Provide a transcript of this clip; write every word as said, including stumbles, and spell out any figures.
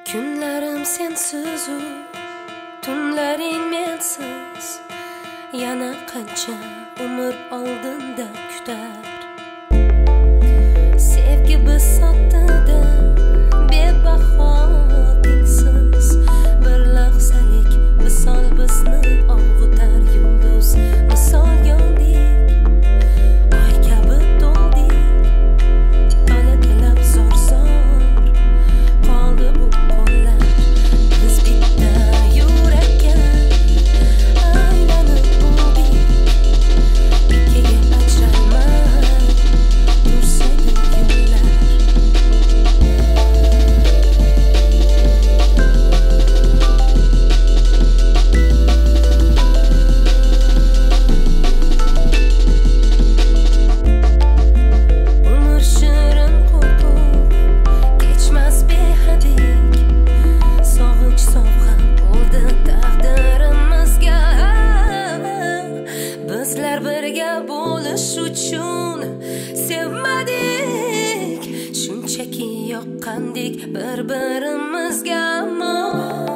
Kunlarim sensiz u, tunlaring mensiz, yana qancha umr oldinda kutar. Sevgi biz sotdida bebaho tengsiz, bir lahzalik visol bizni og'utar. Yulduz misol yondik, oy kabi to'ldik, to'la-to'lab zor-zor qoldi bu qo'llar. Biz bitta yurakka aylanib bo'ldik, ikkiga ajralmay tursaydi yo'llar. Umr shirin qo'rquv kechmas behadik, sog'inch sovg'a bo'ldi taqdirimizga. Bizlar birga bo'lish uchun sevmadik, shunchaki yoqqandik bir-birimizga. Ammo